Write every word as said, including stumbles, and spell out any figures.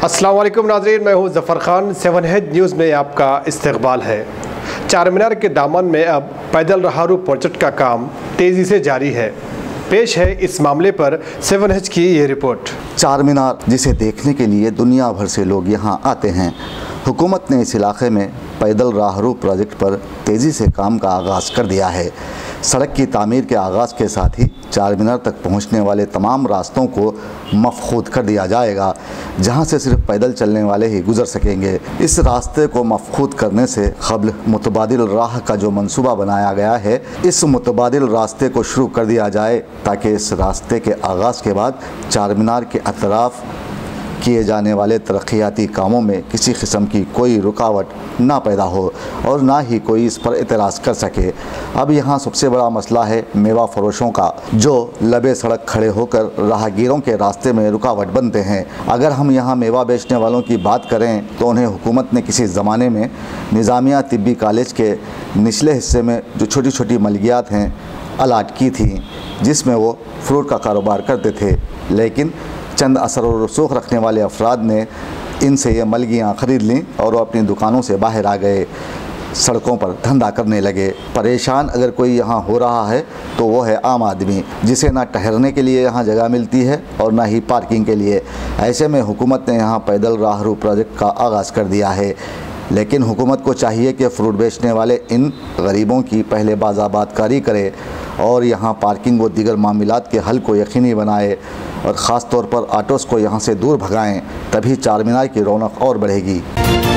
अस्सलाम वालेकुम नाज़रीन, मैं हूं Zafar Khan. Seven head news में आपका इस्तकबाल है। चारमीनार के दामन में अब पैदल राहरू प्रोजेक्ट का काम तेज़ी से जारी है। पेश है इस मामले पर सेवन हेड की ये रिपोर्ट। चारमीनार, जिसे देखने के लिए दुनिया भर से लोग यहाँ आते हैं, हुकूमत ने इस इलाके में पैदल राहरू प्रोजेक्ट पर तेज़ी से काम का आगाज़ कर दिया है। सड़क की तामीर के आगाज़ के साथ ही चारमीनार तक पहुँचने वाले तमाम रास्तों को मफखूद कर दिया जाएगा, जहाँ से सिर्फ पैदल चलने वाले ही गुजर सकेंगे। इस रास्ते को मफखूद करने से क़ब्ल मुतबादिल राह का जो मंसूबा बनाया गया है, इस मुतबादिल रास्ते को शुरू कर दिया जाए ताकि इस रास्ते के आगाज़ के बाद चारमीनार के अतराफ़ किए जाने वाले तरक्याती कामों में किसी किस्म की कोई रुकावट ना पैदा हो और ना ही कोई इस पर एतराज़ कर सके। अब यहाँ सबसे बड़ा मसला है मेवा फरोशों का, जो लबे सड़क खड़े होकर राहगीरों के रास्ते में रुकावट बनते हैं। अगर हम यहाँ मेवा बेचने वालों की बात करें तो उन्हें हुकूमत ने किसी ज़माने में निज़ामिया तिब्बी कॉलेज के निचले हिस्से में जो छोटी छोटी मलकियात हैं अलाट की थी, जिसमें वो फ्रूट का कारोबार करते थे, लेकिन चंद असर और रसूख रखने वाले अफराद ने इनसे ये मलगियाँ ख़रीद लीं और वो अपनी दुकानों से बाहर आ गए, सड़कों पर धंधा करने लगे। परेशान अगर कोई यहाँ हो रहा है तो वो है आम आदमी, जिसे ना ठहरने के लिए यहाँ जगह मिलती है और ना ही पार्किंग के लिए। ऐसे में हुकूमत ने यहाँ पैदल राहरू प्रोजेक्ट का आगाज़ कर दिया है, लेकिन हुकूमत को चाहिए कि फ़्रूट बेचने वाले इन गरीबों की पहले बाज़ाबातकारी करे और यहाँ पार्किंग व दीगर मामलात के हल को यकीनी बनाए और ख़ास तौर पर ऑटोज़ को यहाँ से दूर भगाएं, तभी चारमीनार की रौनक और बढ़ेगी।